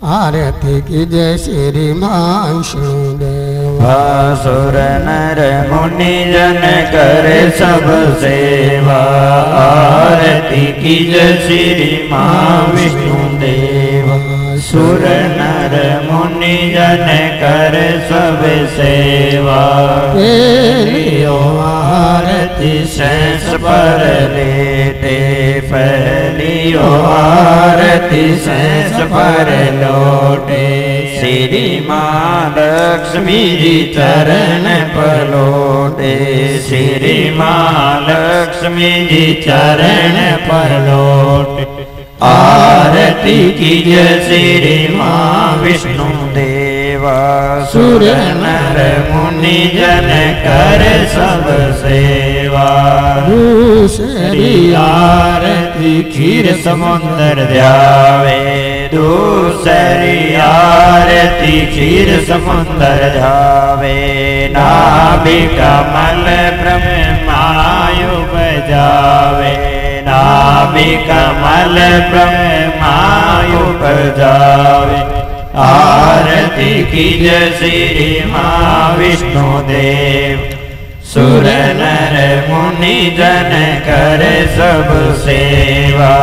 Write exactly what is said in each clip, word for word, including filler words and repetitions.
आरती की जय श्री मां विष्णुदेव। असुर नर मुनि जन करे सब सेवा, आरती की जय श्री मां विष्णुदेव। सुर नर मुनि जन कर सब सेवा, लियो आरती शेष पर लेटे फैलियो, आरती शेष पर लोटे। श्री मां लक्ष्मी जी चरण पलोटे, श्री मां लक्ष्मी जी चरण पलोटे। आरती कीजिए श्री मां विष्णु देवा, सुर नर मुनि जन कर सब सेवा। दूसरी आरती खीर समुंदर ध्यावे, दूसरी आरती खीर समुंदर ध्यावे। नाभि कमल ब्रह्मायु बजावे, नाभि कमल ब्रह्मायु बजावे। आरती कीजिए श्री मां विष्णु देव, सुर नर मुनि जन करे सब सेवा।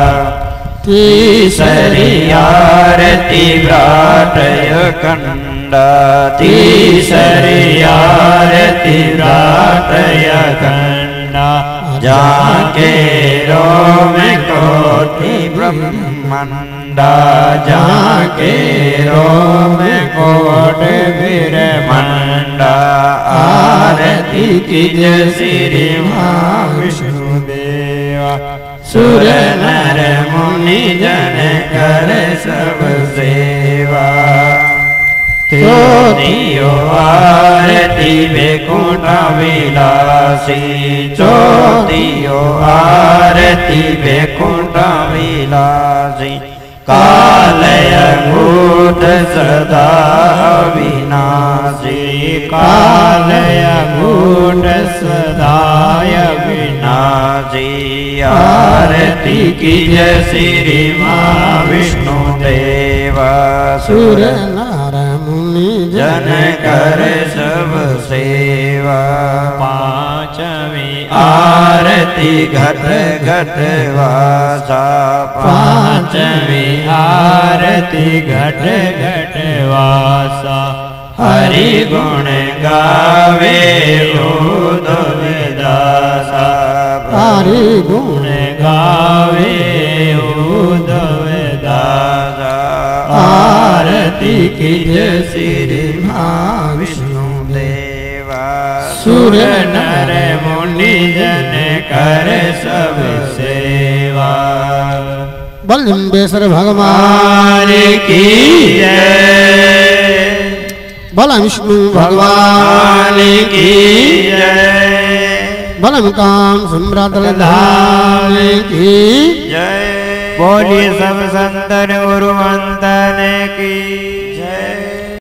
तीसरी आरती व्राटय खंडा, तीसरी आरती व्राटय खंडा। जाके रोम कोटि ब्रह्मांडा, जाके रोम कोटि ब्रह्मांडा। आरती कीजिए श्री मां विष्णु देवा, सुर नर मुनि जन कर सब सेवा। चौथियो आरती वैकुंठ विलासी, चौथियो आरती वैकुंठ विलासी। कालय भूत सदा विनाशी, कालय भूत सदाय विनाशी। आरती कीजिए श्री मां विष्णु देवा, सुर नर मुनि जन कर सब सेवा। पांचवी आरती घट घट वासा, पांचवी आरती घट घट वासा। हरि गुण गावे उद्धव दासा, हरि गुण गावे उद्धव दासा। आरती कीजिए श्री मां विष्णु देवा, सुर नर मुनि जन कर सब सेवा। बलिम्बेश्वर भगवान की जय, बल विष्णु भगवान की जय, बलम काम सम्राट धाम की जय। बोलिए सब संतन गुरुवंदन की।